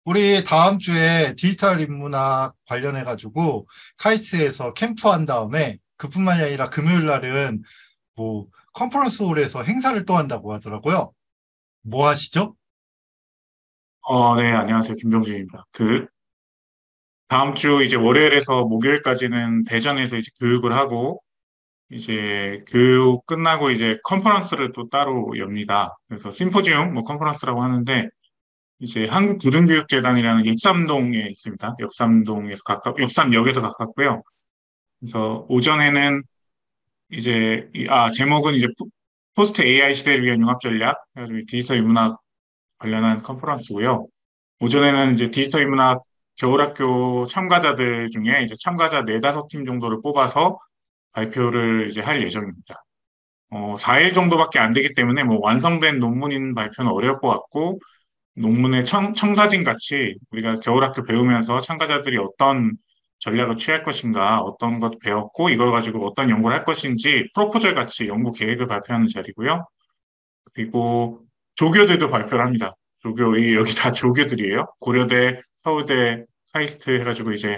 우리 다음 주에 디지털 인문학 관련해가지고 카이스트에서 캠프 한 다음에 그뿐만이 아니라 금요일 날은 뭐 컨퍼런스 홀에서 행사를 또 한다고 하더라고요. 뭐 하시죠? 네, 안녕하세요. 김병준입니다. 다음 주 이제 월요일에서 목요일까지는 대전에서 이제 교육을 하고, 이제 교육 끝나고 이제 컨퍼런스를 또 따로 엽니다. 그래서 심포지움, 뭐 컨퍼런스라고 하는데, 이제 한국고등교육재단이라는 역삼동에 있습니다. 역삼역에서 가깝고요. 그래서 오전에는 이제, 제목은 이제 포스트 AI 시대를 위한 융합 전략, 그래가지고 디지털 인문학 관련한 컨퍼런스고요. 오전에는 이제 디지털 인문학 겨울학교 참가자들 중에 이제 참가자 네다섯 팀 정도를 뽑아서 발표를 이제 할 예정입니다. 4일 정도밖에 안 되기 때문에 뭐 완성된 논문인 발표는 어려울 것 같고, 논문의 청사진 같이 우리가 겨울학교 배우면서 참가자들이 어떤 전략을 취할 것인가, 어떤 것 배웠고, 이걸 가지고 어떤 연구를 할 것인지 프로포절 같이 연구 계획을 발표하는 자리고요. 그리고 조교들도 발표를 합니다. 여기 다 조교들이에요. 고려대, 서울대, 카이스트 해가지고 이제,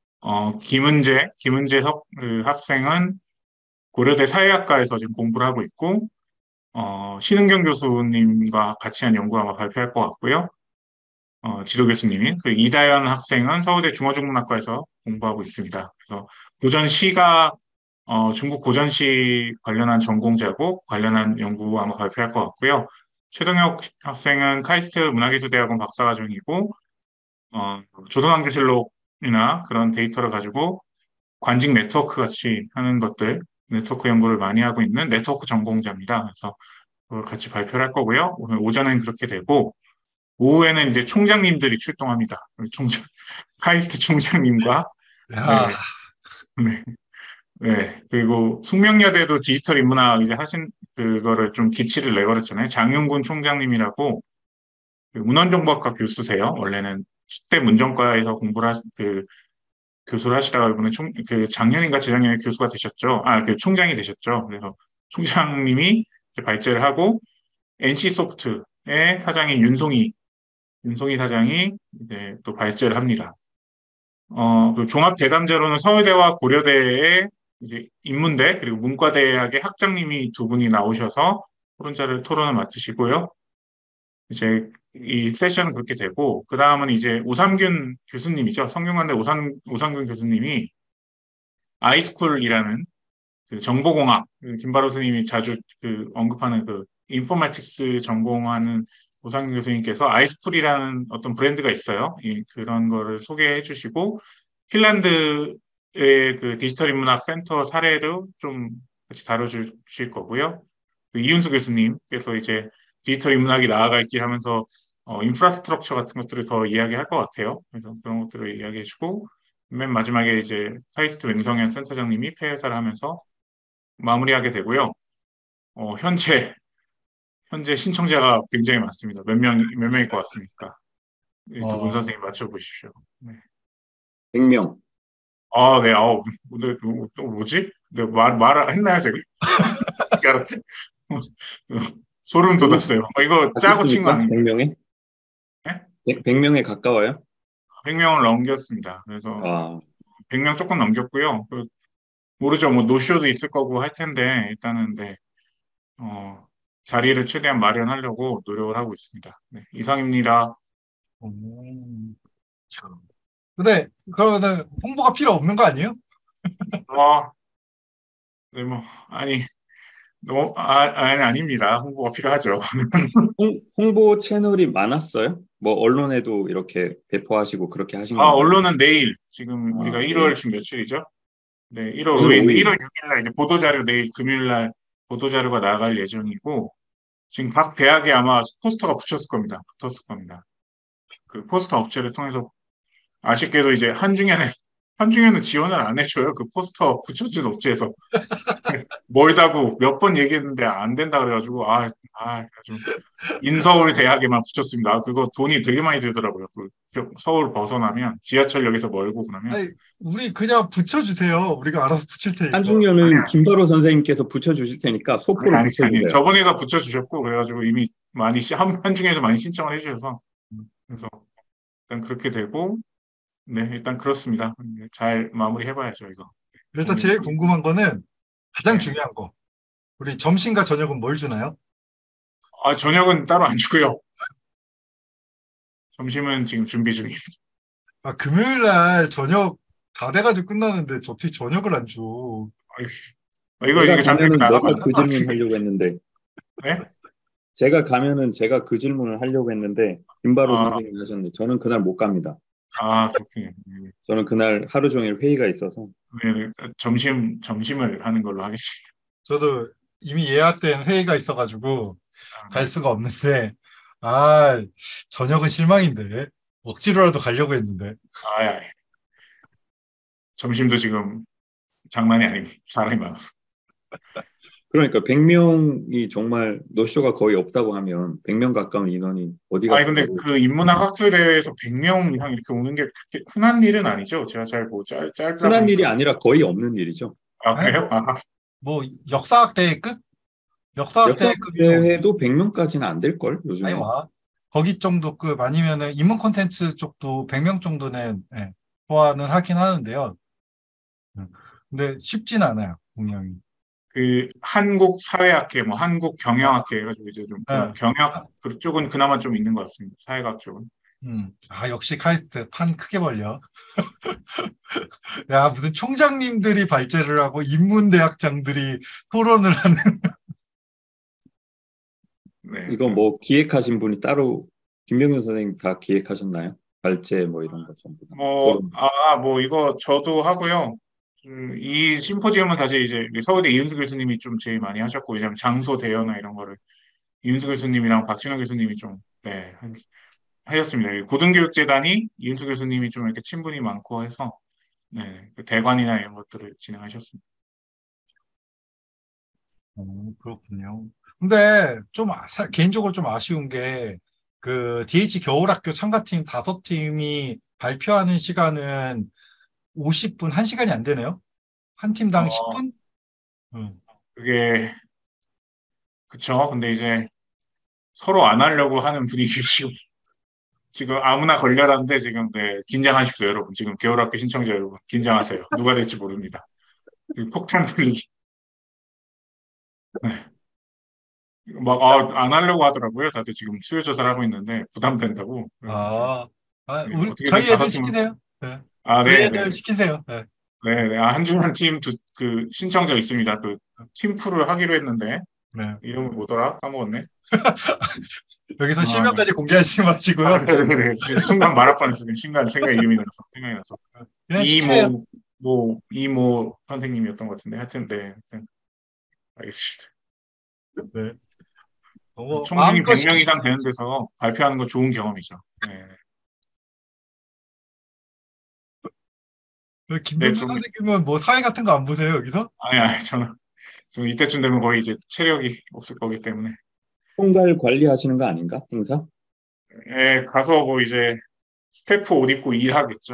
김은재 학생은 고려대 사회학과에서 지금 공부를 하고 있고, 신은경 교수님과 같이 한 연구 아마 발표할 것 같고요. 지도 교수님이. 이다연 학생은 서울대 중어중문학과에서 공부하고 있습니다. 그래서 고전시가, 중국 고전시 관련한 전공자고 관련한 연구 아마 발표할 것 같고요. 최동혁 학생은 카이스트 문화기술대학원 박사과정이고, 조선왕조실록이나 그런 데이터를 가지고 관직 네트워크 같이 하는 것들, 네트워크 연구를 많이 하고 있는 네트워크 전공자입니다. 그래서 그걸 같이 발표를 할 거고요. 오늘 오전엔 그렇게 되고, 오후에는 이제 총장님들이 출동합니다. 카이스트 총장님과, 야, 네, 네, 네. 그리고 숙명여대도 디지털 인문학 이제 하신 그거를 좀 기치를 내걸었잖아요. 장윤군 총장님이라고 그 문헌정보학과 교수세요. 원래는 수대 문정과에서 교수를 하시다가 이번에 작년인가 재작년에 교수가 되셨죠. 총장이 되셨죠. 그래서 총장님이 이제 발제를 하고 NC소프트의 사장인 윤송이 사장이 이제 또 발제를 합니다. 그 종합 대담자로는 서울대와 고려대의 이제 인문대 그리고 문과대학의 학장님이 두 분이 나오셔서 토론을 맡으시고요. 이제 이 세션은 그렇게 되고 그 다음은 이제 오삼균 교수님이죠. 성균관대 오삼균 교수님이 아이스쿨이라는 그 정보공학 김바로 스님이 자주 언급하는 그 인포메틱스 전공하는 오상균 교수님께서 아이스풀이라는 어떤 브랜드가 있어요. 그런 거를 소개해 주시고 핀란드의 그 디지털 인문학 센터 사례를 좀 같이 다뤄주실 거고요. 이윤수 교수님께서 이제 디지털 인문학이 나아갈 길 하면서 인프라스트럭처 같은 것들을 더 이야기할 것 같아요. 그래서 그런 것들을 이야기해 주고 맨 마지막에 이제 카이스트 맹성현 센터장님이 폐회사를 하면서 마무리하게 되고요. 어, 현재, 현재 신청자가 굉장히 많습니다. 몇 명일 것 같습니까? 두 분 어, 선생님 맞춰보십시오. 네. 100명. 네, 근데 또 뭐지? 말을 했나요, 제가? 어떻게 알았지? 소름 돋았어요. 이거 짜고 친 거 맞췄습니까? 아닌가요? 100명에? 네? 100명에 가까워요? 100명을 넘겼습니다. 그래서 아, 100명 조금 넘겼고요. 모르죠. 뭐, 노쇼도 있을 거고 할 텐데, 일단은, 네, 어, 자리를 최대한 마련하려고 노력을 하고 있습니다. 네, 이상입니다. 참. 근데 그러면은 홍보가 필요 없는 거 아니에요? 어, 네, 뭐, 아니, 아닙니다. 홍보가 필요하죠. 홍보 채널이 많았어요? 뭐 언론에도 이렇게 배포하시고 그렇게 하신 건가요? 언론은 내일, 지금 우리가 아, 1월 네. 지금 며칠이죠? 네, 1월 오늘 5일인데, 5일. 1월 6일날 이제 보도자료 내일 금요일날 보도자료가 나갈 예정이고, 지금 각 대학에 아마 포스터가 붙었을 겁니다. 그 포스터 업체를 통해서 아쉽게도 이제 한중에는 지원을 안 해줘요. 그 포스터 붙여준 업체에서. 멀다고 몇 번 얘기했는데 안 된다 그래가지고, 그래가지고 인서울 대학에만 붙였습니다. 그거 돈이 되게 많이 들더라고요. 서울 벗어나면 지하철역에서 멀고 그러면. 아니, 우리 그냥 붙여주세요. 우리가 알아서 붙일 테니까. 한중교는 김바로 선생님께서 붙여주실 테니까 소포로 아니. 붙여주세요. 저번에도 붙여주셨고, 그래가지고 이미 한중에도 많이 신청을 해주셔서. 그래서 일단 그렇게 되고, 네, 일단 그렇습니다. 잘 마무리해봐야죠, 이거. 일단 공연. 제일 궁금한 거는 가장 네. 중요한 거. 우리 점심과 저녁은 뭘 주나요? 아, 저녁은 따로 안 주고요. 점심은 지금 준비 중입니다. 아, 금요일 날 저녁 다 돼가지고 끝나는데 어떻게 저녁을 안 줘? 아이고, 이거, 제가 이거 잡히면 가면은 내가 나가면 그 질문 하려고 했는데 네? 제가 가면은 제가 그 질문을 하려고 했는데 김바로 아, 선생님이 하셨는데 저는 그날 못 갑니다. 그렇군요. 저는 그날 하루 종일 회의가 있어서 네, 네. 점심을 하는 걸로 하겠습니다. 저도 이미 예약된 회의가 있어가지고 갈 네. 수가 없는데, 아, 저녁은 실망인데. 억지로라도 가려고 했는데. 아, 예. 점심도 지금 장난이 아닙니다. 사람이 많아서. 그러니까 100명이 정말 노쇼가 거의 없다고 하면 100명 가까운 인원이 어디 아니, 가서 근데 가고 그 인문학 학술대회에서 100명 이상 이렇게 오는 게 그렇게 흔한 일은 아니죠. 제가 잘 뭐 짧다 흔한 일이 보니까. 아니라 거의 없는 일이죠. 아, 아니, 그래요? 뭐, 역사학 대회급? 역사학 역사 대회급이면 오지. 대회도 100명까지는 안 될 걸 아니, 요즘에. 와. 거기 정도급 아니면은 인문 콘텐츠 쪽도 100명 정도는 예, 소화는 하긴 하는데요. 음. 근데 쉽진 않아요, 공연이. 그 한국 사회학회, 뭐 한국 경영학회 해가지고 이제 좀 그런 예. 경영 그쪽은 그나마 좀 있는 것 같습니다. 사회학 쪽은. 아, 역시 카이스트 판 크게 벌려. 야, 무슨 총장님들이 발제를 하고 인문대학장들이 토론을 하는. 네, 이거 하여튼 뭐 기획하신 분이 따로 김병준 선생님 다 기획하셨나요? 발제 뭐 이런 거 전부 다. 토론. 뭐 이거 저도 하고요. 이 심포지엄은 사실 이제 서울대 이은수 교수님이 좀 제일 많이 하셨고, 왜냐하면 장소 대여나 이런 거를 이은수 교수님이랑 박진호 교수님이 좀, 네, 하셨습니다. 이 고등교육재단이 이은수 교수님이 좀 이렇게 친분이 많고 해서, 네, 그 대관이나 이런 것들을 진행하셨습니다. 그렇군요. 근데 좀 개인적으로 좀 아쉬운 게 그 DH 겨울학교 참가팀 5팀이 발표하는 시간은 50분, 1시간이 안 되네요. 한 팀당 어, 10분? 음. 그게, 그쵸. 근데 이제 서로 안 하려고 하는 분위기 지금 아무나 걸려라는데 지금, 네, 긴장하십시오, 여러분. 지금 겨울학교 신청자 여러분, 긴장하세요. 누가 될지 모릅니다. 폭탄 돌리기. 네. 안 하려고 하더라고요. 다들 지금 수요조사를 하고 있는데 부담된다고. 그래가지고 아, 어떻게든 저희 다섯 애들 팀은 시키세요. 네. 저희 네, 애들 네, 시키세요. 네. 네, 네. 한 주 한 팀 그 신청자 있습니다. 그 팀플을 하기로 했는데 네. 이름을 뭐더라? 까먹었네. 여기서 아, 네. 실명까지 공개하지 마시고요. 네, 네, 네. 순간 말할 뻔했어요. 순간 생각 이름이 나서 생각이 나서 그냥 시키세요. 이모 선생님이었던 것 같은데 하여튼 네, 하여튼 알겠습니다. 네. 총중이 마음껏 100명 시키시면 이상 되는 데서 발표하는 거 좋은 경험이죠. 네, 네, 김병수 좀 선생님은 뭐 사회 같은 거 안 보세요, 여기서? 아니 저는 이때쯤 되면 거의 이제 체력이 없을 거기 때문에 총괄 관리하시는 거 아닌가? 행사? 예, 가서 뭐 이제 스태프 옷 입고 일하겠죠.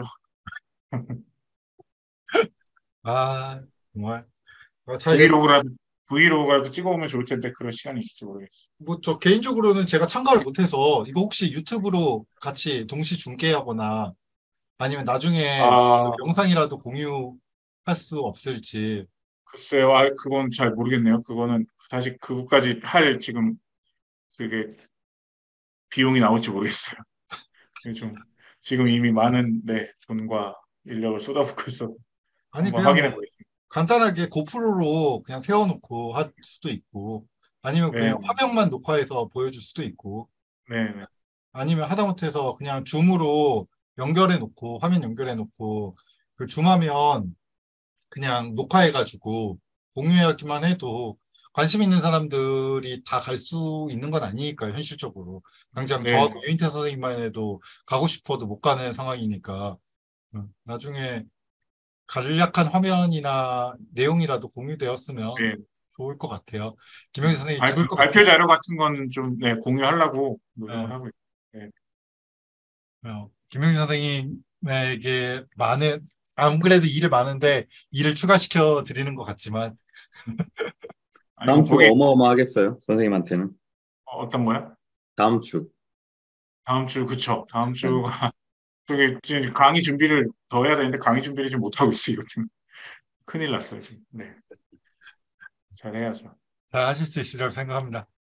아, 정말. 잘 됐어. 브이로그라도 브이로그라도 찍어오면 좋을 텐데 그런 시간이 있을지 모르겠어요. 뭐, 저 개인적으로는 제가 참가를 못해서 이거 혹시 유튜브로 같이 동시 중계하거나 아니면 나중에 그 아, 영상이라도 공유할 수 없을지. 글쎄요. 그건 잘 모르겠네요. 그거는 사실 그것까지 할 지금 그게 비용이 나올지 모르겠어요. 그게 좀 지금 이미 많은 네, 돈과 인력을 쏟아붓고 있어 아니, 한번 그냥 뭐 확인해 보겠습니다. 간단하게 고프로로 그냥 세워놓고 할 수도 있고 아니면 네, 그냥 화면만 녹화해서 보여줄 수도 있고 네, 네. 아니면 하다못해서 그냥 줌으로 연결해 놓고 화면 연결해 놓고 그 줌하면 그냥 녹화해가지고 공유하기만 해도 관심 있는 사람들이 다 갈 수 있는 건 아니니까 현실적으로 당장 네, 저하고 유인태 선생님만 해도 가고 싶어도 못 가는 상황이니까 나중에 간략한 화면이나 내용이라도 공유되었으면 네. 좋을 것 같아요. 김영희 선생님 죽을 것 발표 같아요. 자료 같은 건 좀 네, 공유하려고 노력을 네. 하고 있어요. 네. 김영희 선생님에게 안 그래도 일을 많은데 일을 추가시켜 드리는 것 같지만 아니 다음 뭐 주가 거기 어마어마하겠어요. 선생님한테는. 어떤 거야? 다음 주. 다음 주 그쵸? 다음 주가 저기 지금 강의 준비를 더 해야 되는데 강의 준비를 지금 못 하고 있어요. 지금 큰일 났어요 지금. 네, 잘해야죠. 잘 하실 수 있으리라고 생각합니다.